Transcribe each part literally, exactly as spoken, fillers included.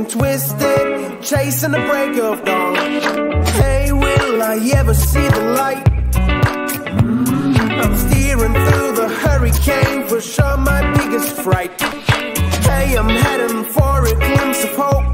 and twisted, chasing the break of dawn. Hey, will I ever see the light? I'm steering through the hurricane, for sure my biggest fright. Hey, I'm heading for a glimpse of hope.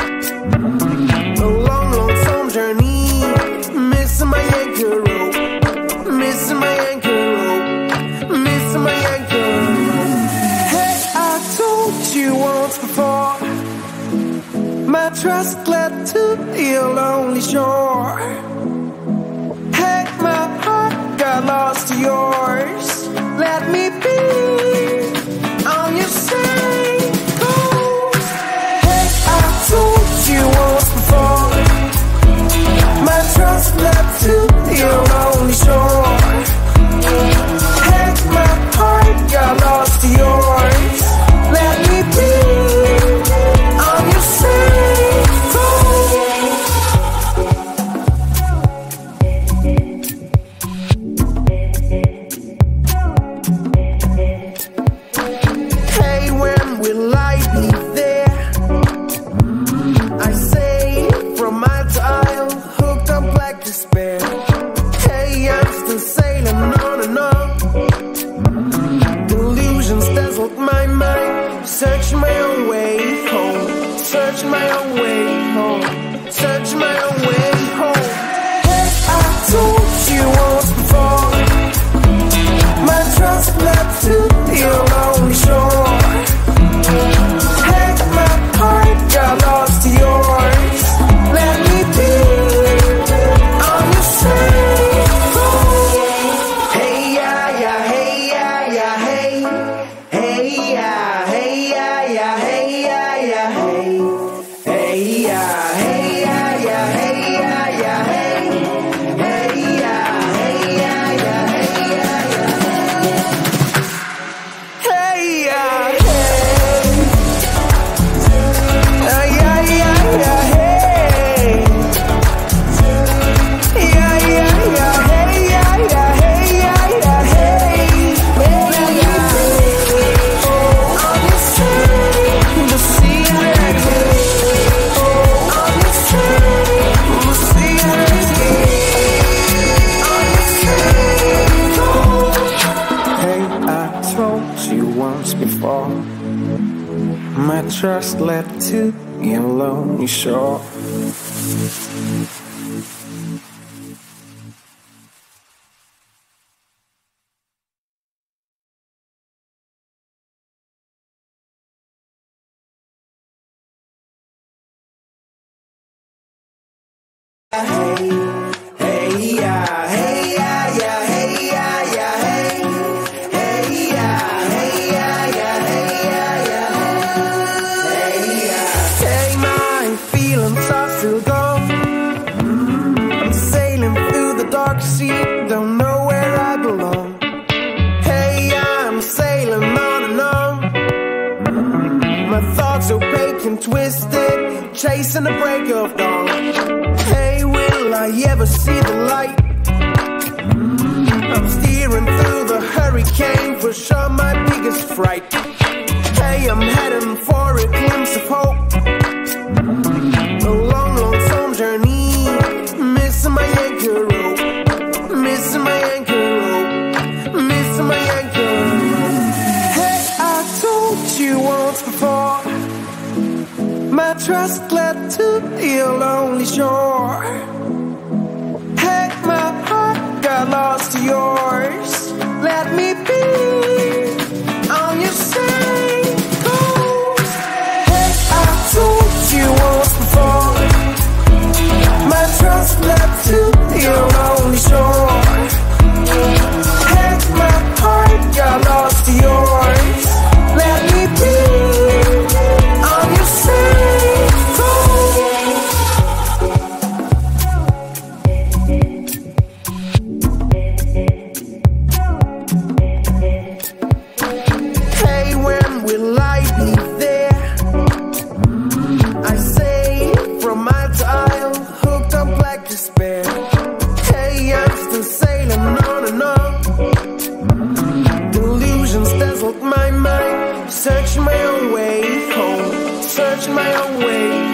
A long, lonesome journey, missing my anchor rope, missing my anchor rope, missing my anchor rope. Hey, I told you once before, my trust led to your lonely shore. Hey, my heart got lost to yours. Let me be on your side. Hey, I told you once before, my trust led to your lonely shore. Hey, my heart got lost to yours. Let me be on your side. Hey, when will I be there? I say from mile to aisle, hooked up like despair. Hey, I'm still sailing on and on. Delusions dazzled my mind, searching my own way home, searching my own way home, searching my own way home. Hey, I told you once before, my trust led to your lonely shore. Hey, my heart got lost to yours. Let me be on your side. Hey, yeah, yeah, hey, yeah, yeah, hey. Hey, yeah, hey, yeah, yeah, hey, yeah, yeah, hey. Hey, yeah, hey, yeah, yeah, hey, yeah, yeah, hey. Hey, yeah, hey, yeah, yeah, hey, yeah, yeah, hey. Hey, yeah, hey. Ah, yeah, yeah, yeah, hey. Yeah, yeah, yeah, hey, yeah, yeah, hey, yeah, yeah, hey. Let me be on your side, to see how it is. On your side, to see how it is. On your side. Hey, I told you once before, my trust led to your lonely shore. Hey, hey, yeah, hey, yeah, yeah, hey, yeah, yeah, hey. Hey, yeah, hey, yeah, yeah, hey, yeah, yeah, hey. Yeah. Hey, my feelings are still gone. I'm sailing through the dark sea, don't know where I belong. Hey, I'm sailing on and on. My thoughts opaque and twisted, chasing the break of dawn. Hey, will I ever see the light? I'm steering through the hurricane, for sure my biggest fright. Hey, I'm heading for a glimpse of hope. A long, lonesome journey, missing my anchor rope, missing my anchor rope, missing my anchor rope. Hey, I told you once before, my trust led to your lonely shore. Hey, my heart got lost to yours. Let me be on your side. Hey, I told you once before, my trust led to your lonely shore. Hey, my heart got lost to yours. Let me be on your side. Hey, when will I be there? I say from mile to aisle, hooked up like despair. Hey, I'm still sailing on and on. Delusions dazzled my mind, searching my own way home, searching my own way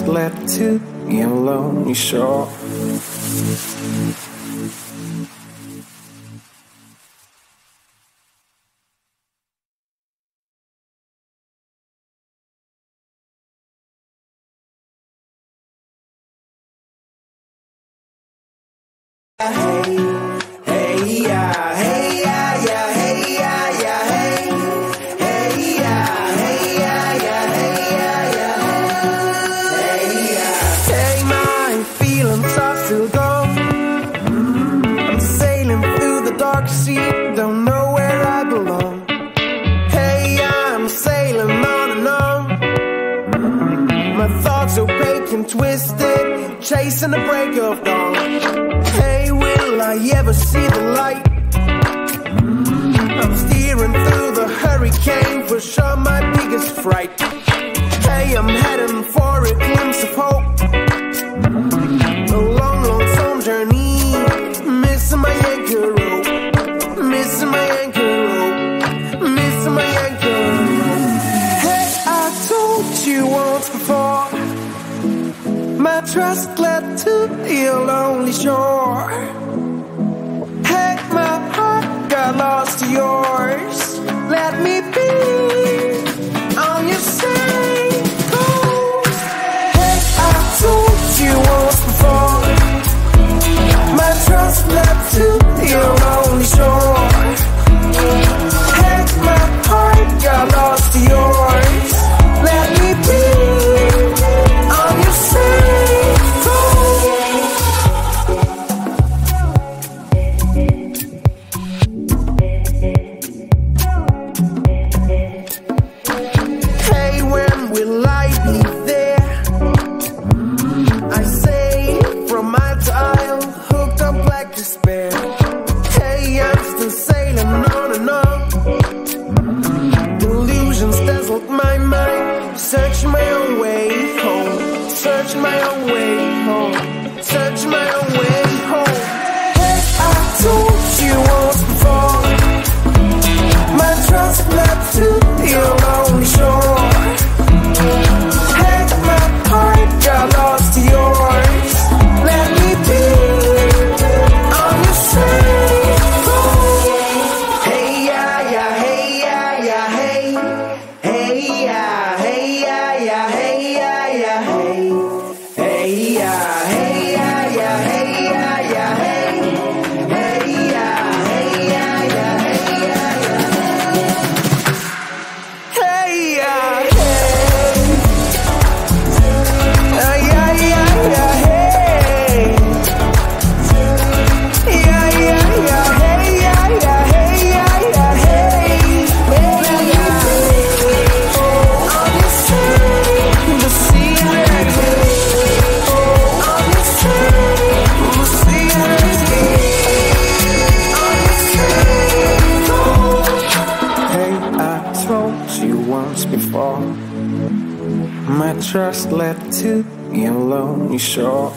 trust led to your lonely shore. Hey, hey, yeah, hey, yeah, yeah, hey, yeah, yeah, hey, hey, yeah, hey, yeah, yeah, hey, yeah, yeah, hey, yeah. Take my feelings are still gone. I'm sailing through the dark sea, don't know where I belong. Hey, I'm sailing on and on. My thoughts opaque and twisted, chasing the break of dawn. Hey, will I ever see the light? I'm steering through the hurricane, for sure my biggest fright. Hey, I'm heading for a glimpse of hope. A long, lonesome journey, missing my anchor rope, missing my anchor rope, missing my anchor rope. Hey, I told you once before, my trust led to your lonely shore. Hey, my heart got lost to yours. Let me be on your side. Hey, I told you once before, my trust led to your lonely shore. Hey, my heart got lost to yours. Let me be on your side. Searching my own way home, searching my own way home, searching my own way home. Hey, I told you once before, my trust led to your lonely shore. Hey, my heart got lost to yours. Let me be on your side. Hey, yeah, yeah, hey, yeah, yeah, hey, hey, yeah, hey. My trust led to your lonely shore.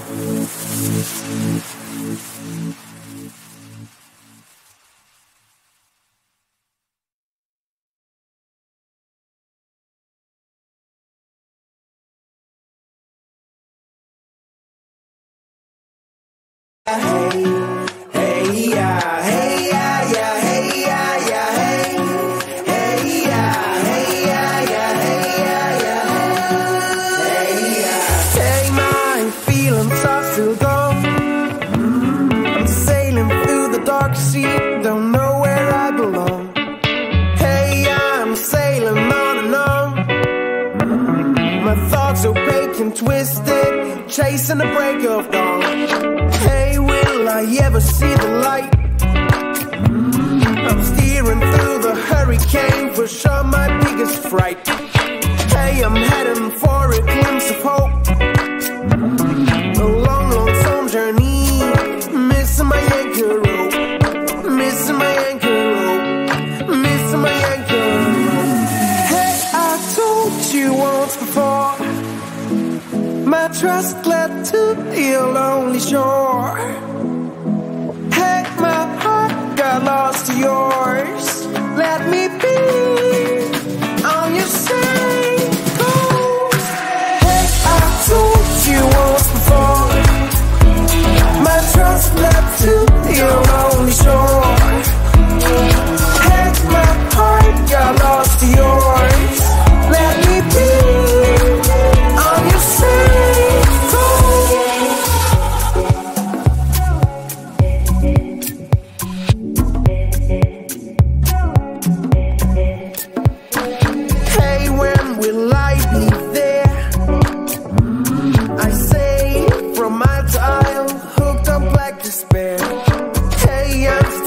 Hey, hey, yeah, hey, yeah, yeah, hey, yeah, yeah, hey, hey, yeah, hey, yeah, yeah, hey, yeah, yeah, hey, yeah. Take my feelings are still gone. I'm sailing through the dark sea, don't know where I belong. Hey, I'm sailing on and on. My thoughts opaque and twisted, chasing the break of dawn. Hey, will I ever see the light? I'm steering through the hurricane, for sure my biggest fright. Hey, I'm heading for a glimpse of hope. A long, lonesome journey, missing my anchor rope, missing my anchor rope, missing my anchor rope. Hey, I told you once before, my trust led to your lonely shore. Hey, my heart got lost to yours. Let me be on your side. Hey, I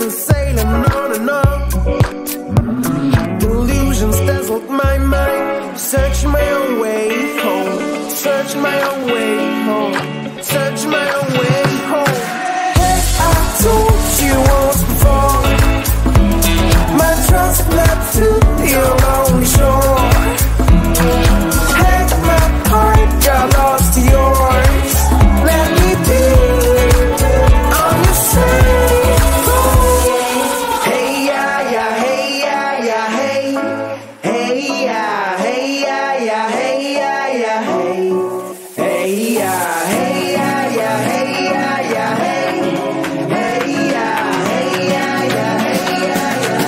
been sailing on and on. Illusions dazzled my mind, searching my own way home, searching my own way home, searching my own way home. Hey, I told you once before, my trust led to your lonely shore. Hey, my heart got lost to yours. Let me be on your side. Hey, yeah, yeah, hey, yeah, yeah, hey. Hey, yeah, hey, yeah, yeah, hey, yeah, yeah, hey. Hey, yeah, hey, yeah, yeah, hey, yeah, yeah, hey. Hey, yeah, hey, yeah, yeah, hey, yeah, yeah.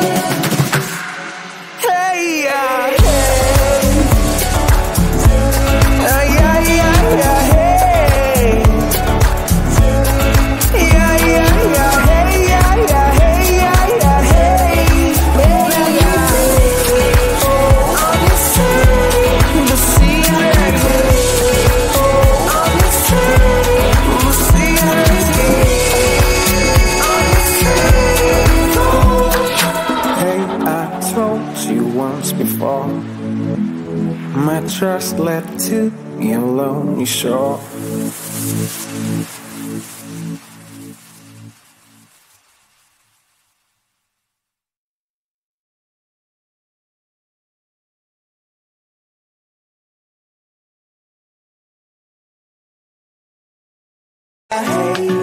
Hey, yeah, hey. Uh, yeah, yeah, yeah, hey. Yeah, yeah, yeah, hey, yeah, yeah, hey, yeah, yeah, hey. Hey, yeah, on your side, the secret. On your side, the secret. On your side. Hey, I told you once before, my trust led to your lonely shore. Hey.